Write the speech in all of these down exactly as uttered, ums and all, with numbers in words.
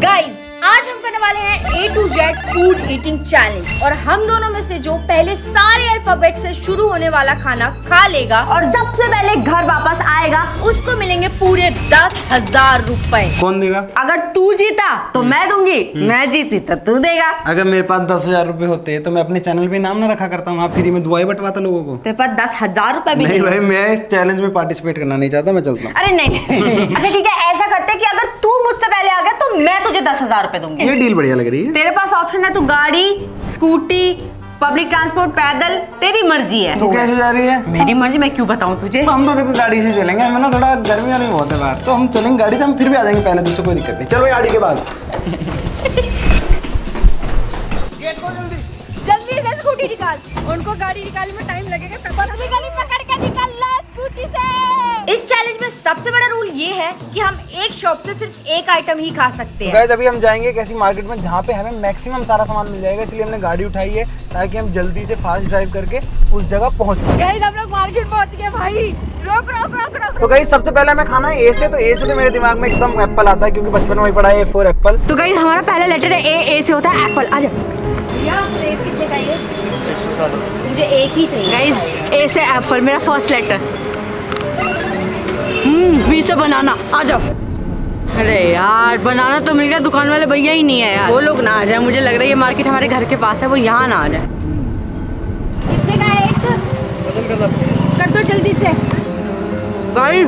Guys आज हम करने वाले हैं A to Z food eating challenge और हम दोनों में से जो पहले सारे अल्फाबेट से शुरू होने वाला खाना खा लेगा और सबसे पहले घर वापस आएगा उसको मिलेंगे पूरे दस हजार रूपए। कौन देगा? अगर तू जीता तो मैं दूंगी, मैं जीती तो तू देगा। अगर मेरे पास दस हजार रूपए होते तो मैं अपने चैनल पे नाम ना रखा करता हूँ, फ्री में दुआई बंटवाता लोगों को। तेरे पास दस हजार रूपए भी नहीं भाई, मैं इस चैलेंज में पार्टिसिपेट करना नहीं चाहता, मैं चलता हूँ। अरे नहीं अच्छा ठीक है, ऐसा करते कि अगर तू मुझसे पहले आ गया तो मैं तुझे दस हजार रूपए दूंगी। ये डील बढ़िया लग रही है। तेरे पास ऑप्शन है, तू गाड़ी, स्कूटी, पब्लिक ट्रांसपोर्ट, पैदल, तेरी मर्जी है। तू कैसे जा रही है? मेरी मर्जी, मैं क्यों बताऊं तुझे। हम तो देखो गाड़ी से चलेंगे, हमें ना थोड़ा गर्मी वाली बहुत है बाहर, तो हम चलेंगे गाड़ी से, हम फिर भी आ जाएंगे पहले दूसरे, कोई दिक्कत नहीं। चल भाई गाड़ी के बाद गेट खोल जल्दी जल्दी से, स्कूटी निकाल। उनको गाड़ी निकालने में टाइम लगेगा, गली पकड़ के निकाल ला स्कूटी से। इस चैलेंज में सबसे बड़ा रूल ये है कि हम एक शॉप से सिर्फ एक आइटम ही खा सकते हैं। गाइस अभी हम जाएंगे एक ऐसी मार्केट में जहाँ पे हमें मैक्सिमम सारा सामान मिल जाएगा, इसलिए हमने गाड़ी उठाई है ताकि हम जल्दी से फास्ट ड्राइव करके उस जगह पहुँच जाए। गाइस हम लोग मार्केट पहुँच गए भाई, रोक रोक रोक रोक। तो गाइस सबसे पहले हमें खाना है ए से, तो ए से तो मेरे दिमाग में एकदम एप्पल आता है क्योंकि बचपन में पढ़ा है ए फॉर एप्पल। तो गाइस हमारा पहला लेटर है ए, ए से होता है एप्पल। आजा भैया, सेब कितने का ये? मुझे एक ही चाहिए। गाइस ए से एप्पल मेरा फर्स्ट लेटर। हम्म बी से बनाना। आ जाओ। अरे यार बनाना तो मिल गया, दुकान वाले भैया ही नहीं है यार, वो लोग ना आ जाए। मुझे लग रहा है ये मार्केट हमारे घर के पास है, वो यहाँ ना आ जाए। कितने का है एक? कर दो जल्दी से। गाइस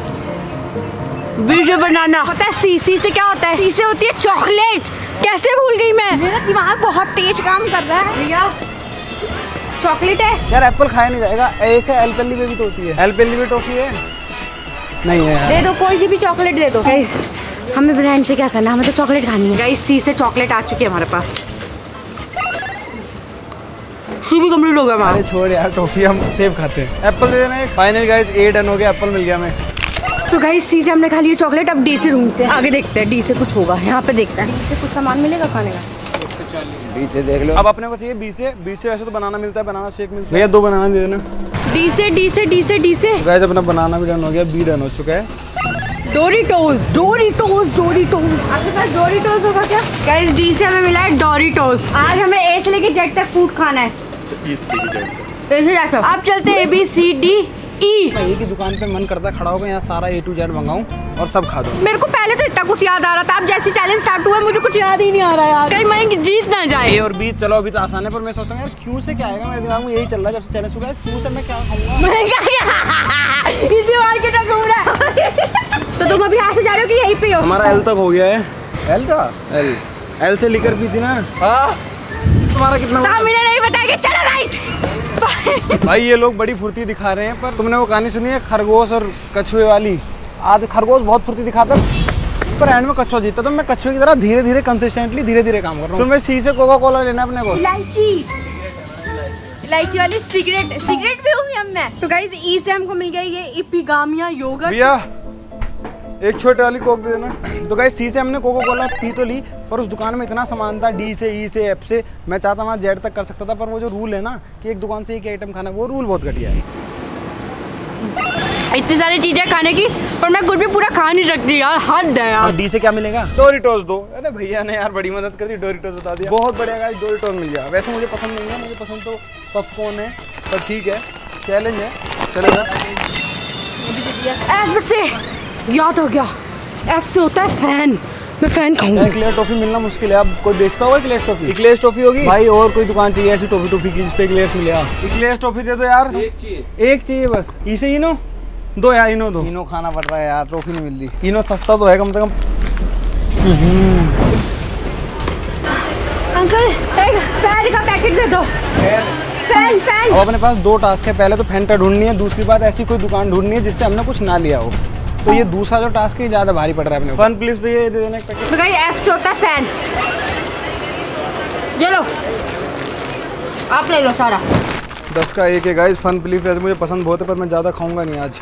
बी से बनाना होता है। सी सी से क्या होता है? सी से होती है चॉकलेट। कैसे भूल गई मैं, मेरा दिमाग बहुत तेज काम कर रहा है। भैया चॉकलेट है यार, एप्पल खाया नहीं जाएगा। ऐसे एलपेली में भी तो होती है, एलपेली में टॉफी है नहीं है यार। दे दो कोई सी भी चॉकलेट दे दो। गाइस हमें ब्रांड से क्या करना, हमें तो चॉकलेट खानी है। गाइस सी से चॉकलेट आ चुकी है हमारे पास, सी भी कंप्लीट हो गया हमारा। छोड़ यार, टॉफी हम सेब खाते हैं। एप्पल दे देना। फाइनल गाइस ए डन हो गया, एप्पल मिल गया हमें। तो गाइस सी से हमने खा लिया चॉकलेट, अब डी से ढूंढते हैं, आगे देखते हैं डी से कुछ होगा। यहाँ पे देखते हैं डी से कुछ सामान मिलेगा खाने का। बी से देख लो। अब अपने को चाहिए बी से। बी से वैसे तो बनाना मिलता है, बनाना शेक मिलता है। भैया दो बनाना दे देना। डी से डी से डी से डी से गाइस अपना बनाना भी डन हो गया, बी डन हो चुका है। डोरिटोस डोरिटोस डोरिटोस आपके पास डोरिटोस होगा क्या? गाइस डी से हमें मिला है डोरिटोस। आज हमें ए से लेके जेड तक फूड खाना है। ऐसे जैसा आप चलते हैं ए बी सी डी ई। मैं एक ही दुकान पे मन करता खड़ा होगा, यहाँ सारा ए टू जेड मंगाऊं और सब खा दूं। मेरे को पहले तो इतना कुछ याद आ रहा था, अब जैसे चैलेंज स्टार्ट हुआ मुझे कुछ याद ही नहीं आ रहा यार, कहीं मैं जीत ना जाए। ए और बी चलो अभी तो आसान है, पर मैं सोचता हूँ यार क्यों से क्या आएगा, मेरे दिमाग में यही चल रहा है जब से चैलेंज हुआ है, क्यों से मैं क्या खाऊंगा। इसी मार्केट में घूम रहा है। तो तुम अभी यहाँ से जा रहे हो कि यहीं पे हो? हमारा एल तक हो गया है। एल था? एल एल से लेकर पी थी ना। हाँ तुम्हारा कितना? मुझे नहीं बताया। चलो गाइस भाई ये लोग बड़ी फुर्ती दिखा रहे हैं, पर तुमने वो कहानी सुनी है खरगोश और कछुए वाली? आज खरगोश बहुत फुर्ती दिखाता पर एंड में कछुआ जीता, तो मैं कछुए की तरह धीरे धीरे कंसिस्टेंटली धीरे धीरे काम कर रहा हूँ। मैं सी से कोका कोला लेना अपने को। इलायची इलायची वाली सिगरेट सिगरेट भी हूँ हम मैं। तो गाइस ई से हमको मिल गया ये इपिगामिया योगर्ट। भैया एक छोटे वाली कोक दे देना। तो गाइस सी से हमने कोका कोला पी तो ली, पर उस दुकान में इतना सामान था, डी से ई से एफ से मैं चाहता वहाँ जेड तक कर सकता था, पर वो जो रूल है ना कि एक दुकान से एक आइटम खाना, वो रूल बहुत घटिया है। इतनी सारी चीजें खाने की, पर मैं कुछ भी पूरा खा नहीं सकती यार, हद है यार। डी से क्या मिलेगा? डोरिटोस दो। अरे भैया ने यार बड़ी मदद कर दी, डोरिटोस बता दिया। बहुत बढ़िया गाइस, डोरिटोस मिल गया। वैसे मुझे पसंद नहीं है, मुझे पसंद तो पॉपकॉर्न है, पर ठीक है चैलेंज है, चलेगा। एफ से याद हो गया, एफ से होता है फैन, मैं फैन खाऊंगा। एक्लेयर टॉफी मिलना मुश्किल है, अब कोई बेचता होगा एक्लेयर टॉफी? एक्लेयर टॉफी होगी भाई, और कोई दुकान चाहिए ऐसी टॉफी टॉफी की जिसपे एक्लेयर्स मिलेगा। एक्लेयर टॉफी दे दो यार। एक चाहिए, एक चाहिए बस। इसे इनो दो यार, इनो दो। इनो खाना पड़ रहा है यार, टॉफी नहीं मिल रही। इनो सस्ता तो है कम से कम। अंकल एक फैन का पैकेट दे दो। Fan fan. अब अपने पास दो टास्क है, पहले तो फैंटा ढूंढनी है, दूसरी बात ऐसी कोई दुकान ढूंढनी है जिससे हमने कुछ ना लिया हो। तो ये दूसरा जो टास्क है ज्यादा भारी पड़ रहा है अपने। फन प्लीज भैया ये दे देना एक पैकेट। तो गाइस एफ से होता है फैन, ये लो आप ले लो सारा। दस का एक है गाइस। फन प्लीज वैसे मुझे पसंद बहुत है, पर मैं ज्यादा खाऊंगा नहीं आज।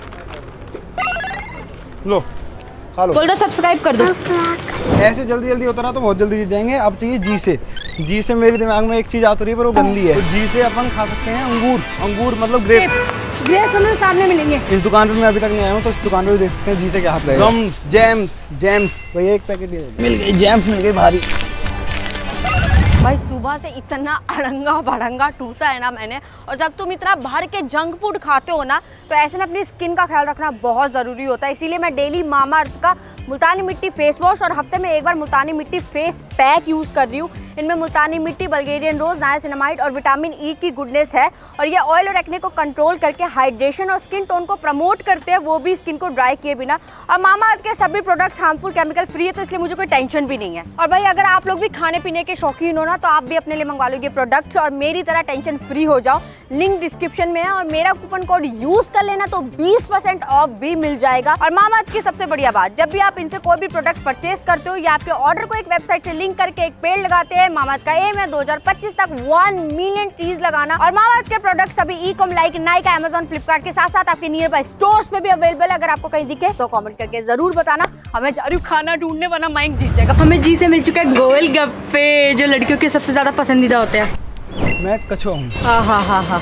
लो खा लो। बोल दो सब्सक्राइब कर दो। ऐसे जल्दी जल्दी होता रहा तो बहुत जल्दी जीत जाएंगे। अब चाहिए जी से। जी से मेरे दिमाग में एक चीज आती रही है, पर वो गंदी है। तो जी से अपन खा सकते हैं अंगूर। अंगूर मतलब ग्रेप्स। ग्रेप्स हमें सामने मिलेंगे। इस दुकान पे मैं अभी तक नहीं आया हूँ, तो इस दुकान पे भी देख सकते हैं जी से क्या हाथ लगेगा। गम्स, जैम्स, जैम्स भैया एक पैकेट मिल गई, जैम्स मिल गई भारी। भाई सुबह से इतना अड़ंगा भड़ंगा टूसा है ना मैंने, और जब तुम इतना भर के जंक फूड खाते हो ना तो ऐसे में अपनी स्किन का ख्याल रखना बहुत ज़रूरी होता है। इसीलिए मैं डेली मामाअर्थ का मुल्तानी मिट्टी फेस वॉश और हफ्ते में एक बार मुल्तानी मिट्टी फेस पैक यूज़ कर रही हूँ। इनमें मुल्तानी मिट्टी, बल्गेरियन रोज, नायासिनामाइड और विटामिन ई की गुडनेस है, और ये ऑयल और एक्ने को कंट्रोल करके हाइड्रेशन और स्किन टोन को प्रमोट करते हैं, वो भी स्किन को ड्राई किए बिना। और मामाअर्थ के सभी प्रोडक्ट्स हार्मफुल केमिकल फ्री है, तो इसलिए मुझे कोई टेंशन भी नहीं है। और भाई अगर आप लोग भी खाने पीने के शौकीन हो ना तो आप भी अपने लिए मंगवा लो ये प्रोडक्ट्स और मेरी तरह टेंशन फ्री हो जाओ। लिंक डिस्क्रिप्शन में है और मेरा कूपन कोड यूज कर लेना तो बीस परसेंट ऑफ भी मिल जाएगा। और मामाअर्थ की सबसे बढ़िया बात, जब भी आप इनसे कोई भी प्रोडक्ट परचेज करते हो या आपके ऑर्डर को एक वेबसाइट से लिंक करके एक पेड़ लगाते हैं, मामाअर्थ का एम है दो हज़ार पच्चीस तक वन मिलियन ट्रीज लगाना। और मामाअर्थ के प्रोडक्ट्स अभी e com like Nykaa, Amazon, Flipkart के साथ साथ आपके नियर बाय स्टोर्स पे भी अवेलेबल है। अगर आपको कहीं दिखे तो कमेंट करके जरूर बताना। हमें जा रही हूँ खाना ढूंढने, वरना माइक जीत जाएगा। हमें जी से मिल चुका है गोलगप्पे, जो लड़कियों के सबसे ज्यादा पसंदीदा होते हैं। मैं कछुआ हूँ। हाँ हाँ हाँ हाँ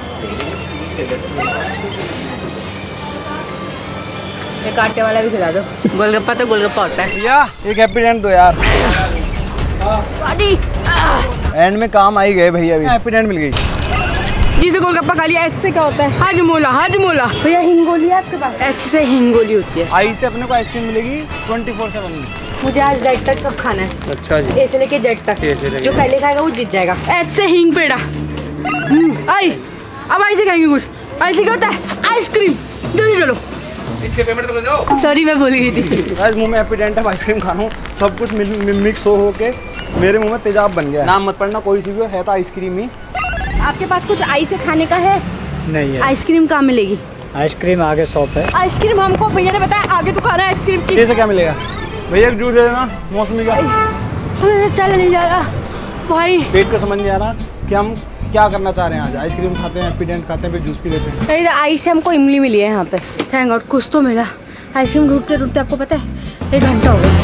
एक आटे वाला भी खिला दो। गोलगप्पा तो गोलगप्पा होता है भैया, एक हैप्पी एंड दो यार। एंड में काम आई गए भैया, भी हैप्पी एंड मिल गई। जी से गोलगप्पा खा लिया। एच से क्या होता है? हाजमोला। हाजमोला भैया हिंगोली है आपके पास? एच से हिंगोली होती है। आई से अपने को आइसक्रीम मिलेगी ट्वेंटी फोर सेवन में। मुझे आज जेड तक सब खाना है। अच्छा जी। ए से लेके जेड तक, जो पहले खाएगा वो जीत जाएगा। एच से हिंग पेड़ा। आई अब आई से खाएंगे कुछ। आई से क्या होता है? आइसक्रीम। जल्दी चलो, इसके पेमेंट तो ले जाओ। सॉरी मैं भूल गई थी। आज मुंह में हैप्पी डेंट है, आइसक्रीम खा रहा हूँ, सब कुछ मिक्स हो हो के मेरे मुंह में तेजाब बन गया। नाम मत पढ़ना कोई सी भी हो, है तो आइसक्रीम ही। आपके पास कुछ आई से खाने का है? नहीं है। आइसक्रीम कहाँ मिलेगी? आइसक्रीम आगे शॉप है। आइसक्रीम हमको भैया ने बताया आगे दुकान है आइसक्रीम की। कैसे क्या मिलेगा भैया? एक जूस दे देना मौसमी का। चल नहीं जा रहा भाई, पेट को समझ नहीं आ रहा कि हम क्या करना चाह रहे हैं। आज आइसक्रीम खाते हैं, हैप्पी डेंट खाते हैं, फिर जूस पी लेते हैं। आई से हमको इमली मिली है यहाँ पे, थैंक गॉड कुछ तो मिला। आइसक्रीम ढूंढते ढूंढते आपको पता है एक घंटा हो गया।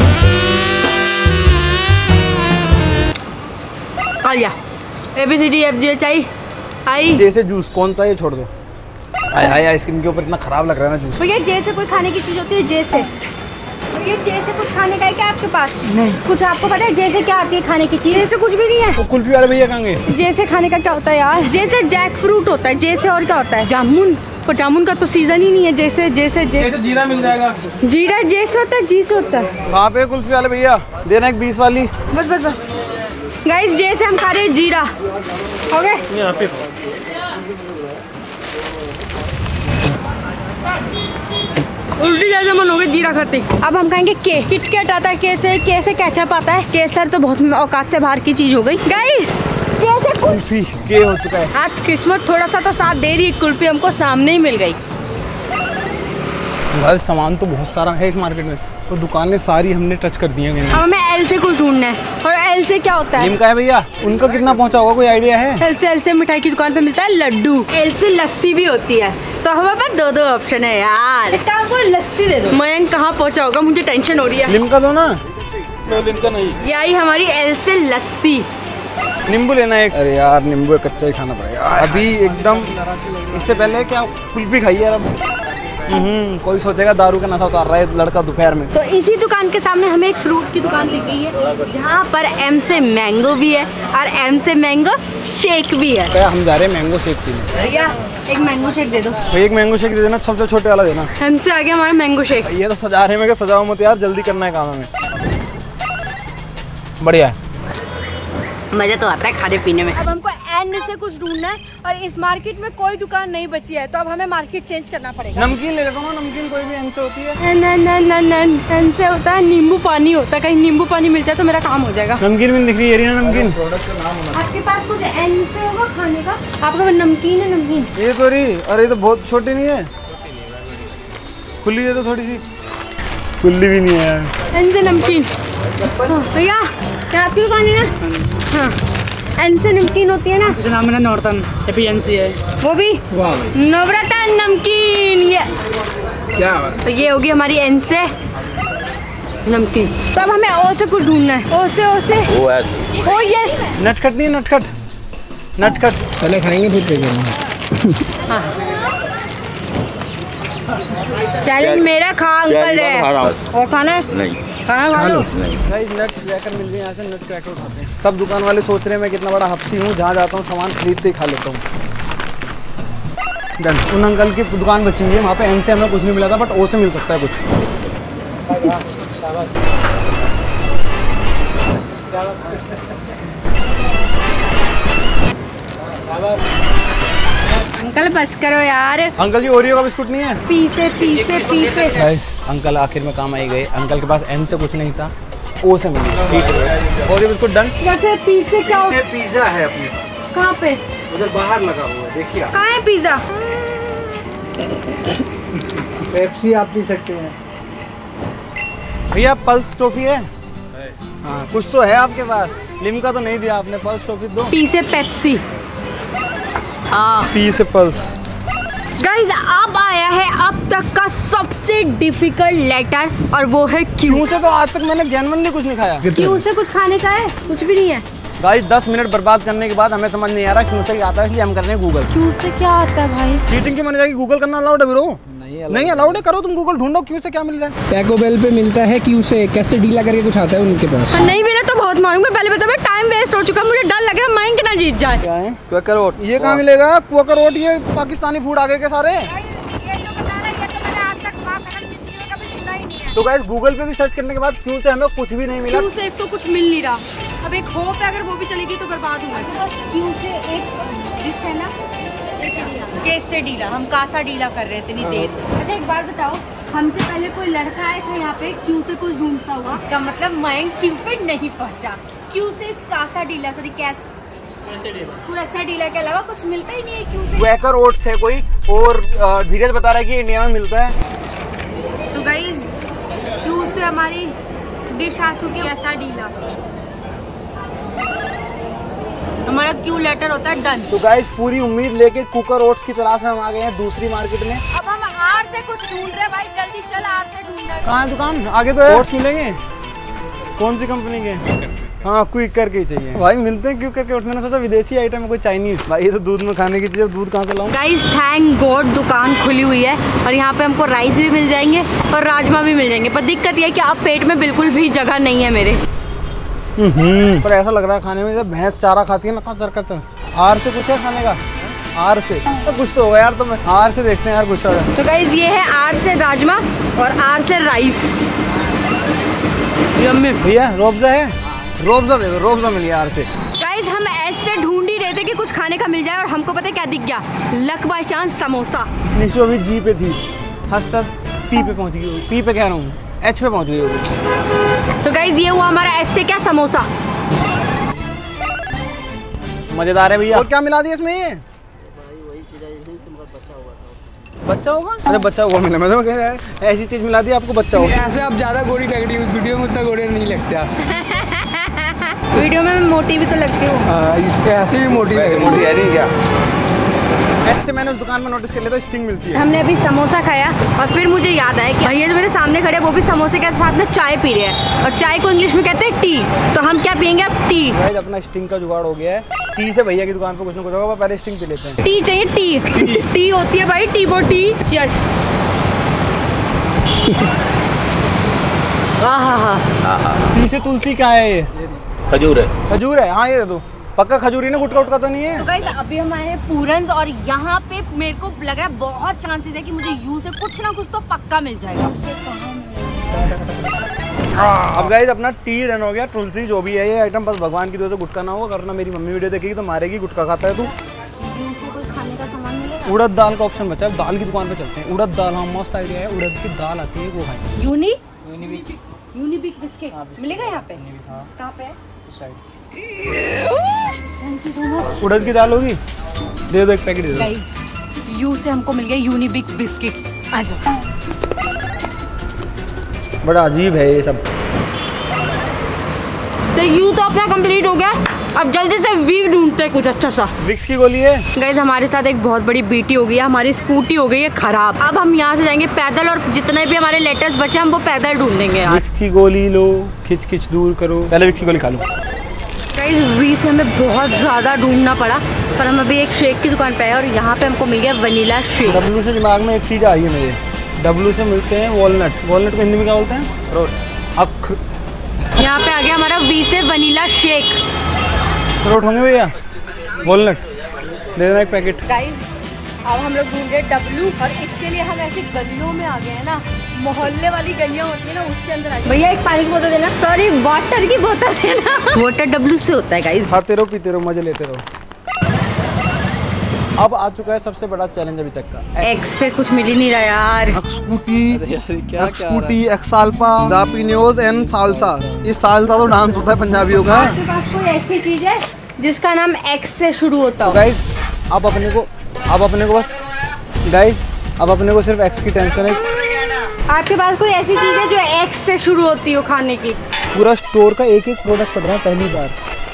आ गया A B C D F G H I I. जैसे जूस कौन सा, ये छोड़ दो। आय हाय, आइसक्रीम के ऊपर इतना खराब लग रहा है ना जूस। भैया जैसे कोई खाने की चीज होती है, जैसे भैया जैसे कुछ खाने का है क्या आपके पास? नहीं। कुछ आपको पता है जैसे क्या आती है खाने की चीज? जैसे कुछ भी नहीं है। तो कुल्फी वाले भैया कहाँ गए? जैसे खाने का क्या होता है यार? जैसे जैक फ्रूट होता है जैसे, और क्या होता है? जामुन। पर जामुन का तो सीजन ही नहीं है। जैसे जैसे जैसे जीरा मिल जाएगा। जीरा जैसे होता है, जी से होता है। कहाँ पे कुल्फी वाले भैया? देना एक बीस वाली। बस बस बस गाइस, जैसे हम खा रहे हैं जीरा, हो गए? यहाँ पे उल्टी जैसे मन हो गए जीरा खाते। अब हम खाएंगे के। किटकैट आता है कैसे, कैसे केचप आता है, केसर तो बहुत औकात से बाहर की चीज हो गई। गाइस कैसे कुल्फी के हो चुका है। आज किस्मत थोड़ा सा तो साथ दे रही, कुल्फी हमको सामने ही मिल गई। भाई सामान तो बहुत सारा है इस मार्केट में, तो दुकानें सारी हमने टच कर दी हैं। अब हमें एल से कुछ ढूंढना है, और एल से क्या होता है? इनका है भैया, उनका कितना पहुंचा होगा, कोई आइडिया है? एल से एल से मिठाई की दुकान पे मिलता है लड्डू। एल से लस्सी भी होती है, तो हमारे पास दो दो ऑप्शन है यार। एक काम करो, लस्सी दे दो। मयंक कहाँ पहुंचा होगा, मुझे टेंशन हो रही है। लिम्का दो ना। तो लिम्का नहीं। ये आई हमारी एल से लस्सी। नींबू लेना एक। अरे यार नींबू कच्चा ही खाना पड़ेगा अभी एकदम। इससे पहले क्या कुल्फी खाई यार। अब हम्म कोई सोचेगा दारू का नशा उतार रहा है लड़का दोपहर में। तो इसी दुकान के सामने हमें एक फ्रूट की दुकान दिख गई है, जहाँ पर एम से मैंगो भी है और एम से मैंगो शेक भी है। क्या हम जा रहे हैं मैंगो शेक पीने। भैया एक मैंगो शेक दे दो। भाई एक मैंगो शेक दे देना, सबसे छोटे वाला देना। एम से आ गया हमारा मैंगो शेक। ये तो सजा रहे हैं, मैं सजाओ मत यार, जल्दी करना है काम हमें। बढ़िया है, मजा तो आता है खाने पीने में। अब हमको एंड से कुछ ढूंढना है और इस मार्केट में कोई दुकान नहीं बची है, तो अब हमें मार्केट चेंज करना पड़ेगा। नमकीन ले लेता हूँ, नमकीन कोई भी एन से होती है। न न न न एन से होता है नींबू पानी होता है, कहीं नींबू पानी मिल जाए तो मेरा काम हो जाएगा। नमकीन भी दिख रही है ना नमकीन। आपके पास कुछ एन से होगा खाने का? आपका नमकीन है? नमकीन ये तो रही। अरे ये तो बहुत छोटी नहीं है, खुली है तो थोड़ी सी, खुली भी नहीं है। एन से नमकीन भैया, क्या आपकी दुकान है ना? हाँ एन से नमकीन होती है ना? इसका नाम है ना नॉर्थन एपीएनसी है वो भी। नवरत्न नमकीन। ये क्या? तो ये होगी हमारी एन से नमकीन। तो अब हमें ओ से कुछ ढूंढना है। ओ से ओ से ओ ऐसे। ओ यस। नटखट नहीं, नटखट नटखट पहले खाएंगे फिर देखेंगे। हाँ चैलेंज मेरा, खा अंकल है। और खाना है? नहीं खाना खा लो। गाइस नट क्रैकर मिल रहे हैं यहाँ से, नट क्रैकर उठाते हैं। सब दुकान वाले सोच रहे हैं मैं कितना बड़ा हफ्सी हूँ, जहाँ जाता हूँ सामान खरीदते ही खा लेता हूँ। डन। उन अंकल की दुकान बची हुई है वहाँ पे, एन से हमें कुछ नहीं मिला था, बट ओ से मिल सकता है कुछ। अंकल बस करो यार। अंकल जी ओरियो का बिस्कुट नहीं है? पीसे पीसे पीसे। गाइस अंकल आखिर में काम आई गए। अंकल के पास एन से कुछ नहीं था, ओ से मिल गया। ठीक है, ओरियो बिस्कुट डन। वैसे पीसे क्या? पीछे पिज्जा है अपने पास। कहाँ पे? उधर बाहर लगा हुआ है, देखिए। कहाँ है पिज्जा? पेप्सी आप पी सकते हैं भैया। पल्स टॉफी है? हाँ कुछ तो है आपके पास। लिम्का तो नहीं दिया आपने, पल्स टॉफी दो। पीसे पेप्सी। पी से पल्स। गाइस अब आया है अब तक का सबसे डिफिकल्ट लेटर, और वो है क्यू। क्यों से तो आज तक मैंने जेन्युइनली कुछ नहीं खाया। क्यू से कुछ खाने का है? कुछ भी नहीं है। गाइस दस मिनट बर्बाद करने के बाद हमें समझ नहीं आ रहा क्यों से क्या आता है, इसलिए हम कर रहे हैं गूगल। क्यू से क्या आता है भाई? चीटिंग की मानी जाएगी। गूगल करना अलाउड है ब्रो? नहीं अलाउड है, करो तुम गूगल, ढूंढो क्यू से क्या मिल रहा है। टैको बेल पे मिलता है क्यू से, कैसे डीला करके कुछ आता है उनके पास। नहीं मिला तो बहुत मारूंगा। पहले बता, मैं टाइम वेस्ट हो चुका, मुझे डर लग रहा है माइंड ना जीत जाए। क्या है? क्वैकरोट। ये कहाँ मिलेगा क्वैकरोट? ये पाकिस्तानी फूड आ गए के सारे। तो गाइस गूगल पे भी सर्च करने के बाद क्यों से हमें कुछ भी नहीं मिला। क्यू से तो कुछ मिल नहीं रहा। अब एक होप है, अगर वो भी चलेगी तो बर्बाद हुआ। क्यू से एक डिश है ना, कैसे डीला, हम कासा डीला कर रहे थे इतनी देर से। अच्छा एक बात बताओ, हमसे पहले कोई लड़का आया था यहाँ पे क्यू से कुछ ढूंढता हुआ, इसका मतलब माइंड क्यू पे नहीं पहुँचा। क्यू से इस कासा डीला सॉरी कैस कैसा डीला के अलावा कुछ मिलता ही नहीं है क्यू से। क्वैकरोट है कोई, और धीरज बता रहा है कि इंडिया में मिलता है। तो गाइस क्यू से हमारी डिश आ चुकी है कैसा डीला। हमारा क्यू लेटर होता है डन। तो गाइस पूरी उम्मीद लेके कुकर ओट्स की तलाश में हम आ गए हैं दूसरी मार्केट में। अब हम आर से कुछ ढूंढ रहे हैं भाई, जल्दी चल आर से ढूंढ रहे हैं। कहाँ है दुकान? आगे तो ओट्स मिलेंगे। कौन सी कंपनी के? हाँ क्विक करके ही चाहिए भाई, मिलते हैं क्विक करके ओट्स। मैंने सोचा विदेशी आइटम है कोई, चाइनीज। भाई ये तो दूध में खाने की चीज है, दूध कहाँ से लाऊं? गाइस थैंक गॉड दुकान खुली हुई है, और यहाँ पे हमको राइस भी मिल जाएंगे और राजमा भी मिल जाएंगे। पर दिक्कत ये है कि अब पेट में बिल्कुल भी जगह नहीं है मेरे। पर ऐसा लग रहा है खाने में जब भैंस चारा खाती है ना, कचर कचर। आर से कुछ है खाने का? आर से तो कुछ तो होगा यार, तो मैं आर से देखते हैं यार कुछ होगा। तो गाइस ये है आर से राजमा और आर से राइस। भैया रोब्जा है? रोब्जा दे दो, रोब्जा मिल गया आर से। गाइस हम ऐसे ढूंढ ही रहे थे कि कुछ खाने का मिल जाए, और हमको पता है क्या दिख गया, लक बाय चांस समोसा। निशो अभी जी पे थी, हंस पी पे पहुंच गई। पी पे कह रहा हूँ, एच पे पहुंच गई होगी। तो गाइस ये हुआ हमारा एस से क्या समोसा। मजेदार है भैया। और क्या मिला दिया इसमें? ये बच्चा होगा? अच्छा बच्चा हुआ मिला, मैं तो कह रहा है ऐसी चीज मिला दी आपको बच्चा होगा। ऐसे आप ज्यादा गोरी लग रही हो, वीडियो में उतना गोरी नहीं लगता। वीडियो में मैं मोटी भी तो लगती हूँ। इस पे ऐसे भी मोटी लग रही है क्या? ऐसे मैंने उस दुकान में नोटिस कर लिया था, स्टिंग मिलती है। हमने अभी समोसा खाया और फिर मुझे याद आया कि भैया जो मेरे सामने खड़े वो भी समोसे के साथ में चाय पी रहे हैं, और चाय को इंग्लिश में कहते हैं टी। तो हम क्या पियेंगे अब? टी। गाइस अपना स्टिंग का जुगाड़ हो गया है। टी से भैया की दुकान पे कुछ ना कुछ होगा, पहले स्टिंग पी लेते हैं। टी चाहिए, टी। टी होती है भाई, टी वो टी। यस। टी से तुलसी क्या है? ये खजूर है। खजूर है। हाँ ये दे दो। पक्का खजूरी ना, गुटका उटका तो नहीं है? तो गाइस अभी हम आए हैं पूरन्स, और यहाँ पे मेरे को लग रहा है बहुत चांसेस है कि मुझे यू से कुछ ना कुछ तो पक्का मिल जाएगा। अब गाइस अपना टी रन हो गया। तुलसी जो भी है ये आइटम, बस भगवान की दुआ से गुटका ना होगा, करना मेरी मम्मी वीडियो देखेगी तो मारेगी, गुटका खाता है तू। खाने का सामान मिलेगा? उड़द दाल का ऑप्शन बचा है, दाल की दुकान पे चलते हैं। उड़द दाल, हाँ मस्त आइडिया है। उड़द की दाल आती है वो खाएं। यूनी यूनिबिक बिस्किट मिलेगा यहाँ पे? कहाँ पे? Thank you so much. उड़द की दाल होगी, दे दो एक पैकेट दे दो। गाइस यू से हमको मिल गया यूनिबिक बिस्किट। आ जाओ। बड़ा अजीब है ये सब। तो यू तो अपना कंप्लीट हो गया, अब जल्दी से वी ढूंढते हैं कुछ अच्छा सा। विक्स की गोली है। गाइस हमारे साथ एक बहुत बड़ी बीटी हो गई है, हमारी स्कूटी हो गई है खराब। अब हम यहाँ से जाएंगे पैदल, और जितने भी हमारे लेटर्स बचे हम वो पैदल ढूंढेंगे यार। विक्स की गोली लो, खिंच खिंच दूर करो। पहले विक्स की गोली खा लो। गाइस वी से हमें बहुत ज़्यादा ढूंढना पड़ा, पर हम अभी एक शेक की दुकान पे आए और यहाँ पे हमको मिल गया वनीला शेक। डब्लू से दिमाग में एक चीज़ आई है मेरे, डब्लू से मिलते हैं वॉलनट। वॉलनट को हिंदी में क्या बोलते हैं? अखरोट। अख यहाँ पे आ गया हमारा वी से वनीला शेक। अखरोट होंगे भैया? वॉलनट दे देना एक पैकेट। गाइस अब हम लोग ढूंढ रहे डब्लू और इसके लिए हम ऐसी गलियों में आ गए हैं ना, मोहल्ले वाली गलियां होती है ना, उसके अंदर आ गए। भैया एक पानी की बोतल देना, सॉरी वाटर की बोतल देना। वाटर डब्लू से होता है गाइस। खाते रहो पीते रहो मजे लेते रहो। अब आ चुका है सबसे बड़ा चैलेंज अभी तक का। एक्स से कुछ मिल ही नहीं रहा यार। स्कूटी, स्कूटी, एक्साल्पा, जापिनोज एंड सालसा। ये सालसा तो डांस होता है पंजाबियों का। आपके पास कोई ऐसी चीज है जिसका नाम एक्स से शुरू होता हो? गाइस अब अपने को अब अपने को बस गाइस अब अपने को सिर्फ एक्स की टेंशन है। आपके पास कोई ऐसी चीज है जो एक्स से शुरू होती हो खाने की? पूरा स्टोर का एक एक प्रोडक्ट पड़ रहा है पहली बार।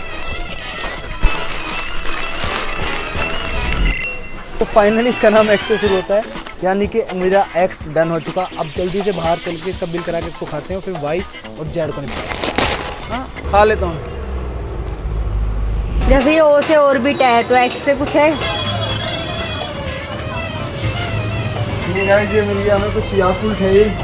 तो फाइनली इसका नाम एक्स से शुरू होता है, यानी कि मेरा एक्स डन हो चुका। अब जल्दी से बाहर चल के इसका बिल करा के इसको खाते हैं, फिर वाई और जेड को निपटा। हाँ खा लेता हूँ। जैसे ये ओ से ऑर्बिट है तो एक्स से कुछ है? ये गाइस ये मिल गया हमें कुछ याकुल्ट है ये।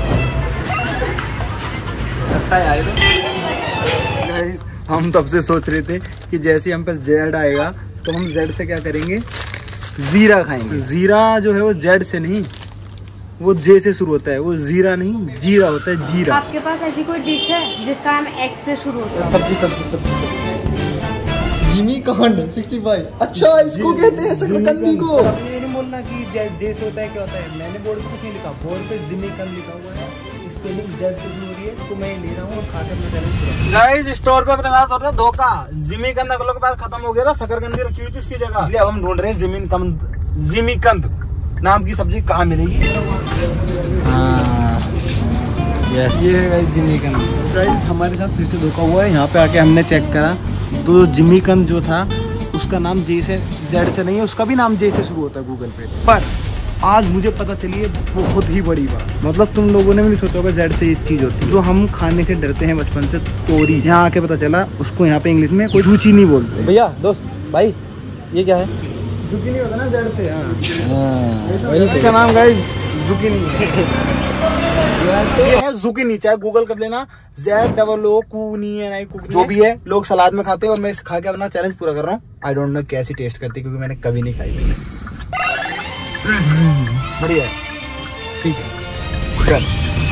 अच्छा यार गाइस हम तब से सोच रहे थे कि जैसे हम पास जेड आएगा तो हम जेड से क्या करेंगे, जीरा खाएंगे। जीरा जो है वो जेड से नहीं, वो जे से शुरू होता है। वो जीरा नहीं जीरा होता है, जीरा। आपके पास ऐसी कोई डिश है जिसका नाम एक्स से शुरू होता है? सब्जी सब्जी सब्जी जिमी कांड सिक्सटी फाइव। अच्छा इसको कहते हैं शकरकंदी को। ये नहीं बोलना कि जे से होता है क्या होता है। मैंने बोर्ड पे कुछ नहीं लिखा, बोर्ड पे जिमी कांड लिखा हुआ है, स्पेलिंग जेड से शुरू हो रही है, तो मैं ले रहा हूँ और खाकर मैं चैलेंज। गाइस स्टोर पे अपने साथ होता है धोखा। जिमी कंद अगलों के पास खत्म हो गया था, शकरकंदी रखी हुई थी उसकी जगह, इसलिए अब हम ढूंढ रहे हैं जिमी कंद। जिमी कंद नाम की सब्जी कहाँ मिलेगी? यस ये है जिमी कंद। गाइस हमारे साथ फिर से धोखा हुआ है। यहाँ पे आके हमने चेक करा तो जिमी कंद जो था उसका नाम जे से जेड से नहीं है, उसका भी नाम जे से शुरू होता है गूगल पे। पर आज मुझे पता चली है बहुत ही बड़ी बात, मतलब तुम लोगों ने भी नहीं सोचा होगा जेड से इस चीज़ होती है जो हम खाने से डरते हैं बचपन से, तोरी। यहाँ आके पता चला उसको यहाँ पे इंग्लिश में कोई चूची नहीं बोलते। भैया दोस्त भाई ये क्या है? जुकीनी होता ना जेड से। हाँ इसका नाम गाइस जुकीनी है। ये है जुकीनी, चाहे गूगल कर लेना, जेड डबल ओ कूनी है जो भी है। लोग सलाद में खाते हैं और मैं इस खा के अपना चैलेंज पूरा कर रहा हूँ। आई डोंट नो कैसी टेस्ट करती क्योंकि मैंने कभी नहीं खाई। बढ़िया है, ठीक है चल।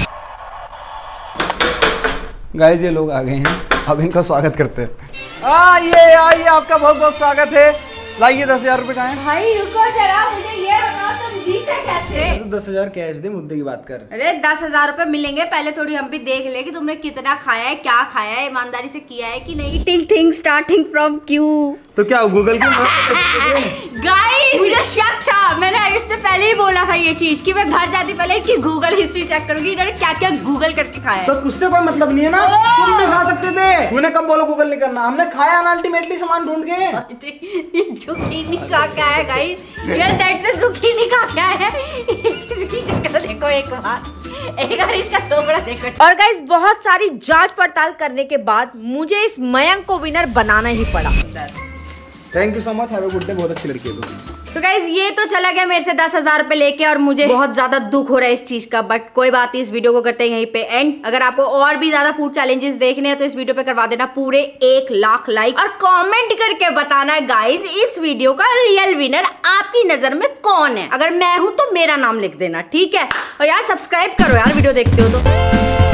गाइस ये लोग आ गए हैं, अब इनका स्वागत करते हैं। आइए आइए आपका बहुत बहुत स्वागत है। लाइए दस हजार रुपए कहाँ हैं? भाई रुको जरा, मुझे ये बताओ तुम जीते कैसे? तो दस हजार कैश दे, मुद्दे की बात कर। अरे दस हजार रूपए मिलेंगे, पहले थोड़ी हम भी देख ले कि तुमने कितना खाया है, क्या खाया है, ईमानदारी से किया है कि नहीं। टिंग थिंग स्टार्टिंग फ्रॉम क्यू। तो क्या गूगल की गाइस मुझे शक था, मैंने इससे पहले ही बोला था ये चीज कि मैं घर जाती पहले इसकी गूगल हिस्ट्री चेक करूंगी, इन्होंने क्या क्या गूगल करके खाया है। तो उससे कोई मतलब नहीं है ना, तुम भी खा सकते थे। तूने कब बोला गूगल नहीं करना? हमने खाया ना अल्टीमेटली सामान ढूंढ के। जुकीनी का क्या है गाइस? ये सेट से जुकीनी का क्या है? इसकी शक्ल देखो एक बार, एक बार इसका तोबड़ा देखो। और गाइस बहुत सारी जांच पड़ताल करने के बाद मुझे इस मयंक को विनर बनाना ही पड़ा। Thank you so much, have a good day. बहुत अच्छी लड़की है तू। तो गाइज ये तो चला गया मेरे से दस हजार रुपए लेके और मुझे बहुत ज्यादा दुख हो रहा है इस चीज का, बट कोई बात नहीं, इस वीडियो को करते हैं यहीं पे एंड। अगर आपको और भी ज्यादा फूड चैलेंजेस देखने हैं तो इस वीडियो पे करवा देना पूरे एक लाख लाइक और कमेंट करके बताना गाइज इस वीडियो का रियल विनर आपकी नजर में कौन है। अगर मैं हूं तो मेरा नाम लिख देना, ठीक है? और यार सब्सक्राइब करो यार वीडियो देखते हो तो।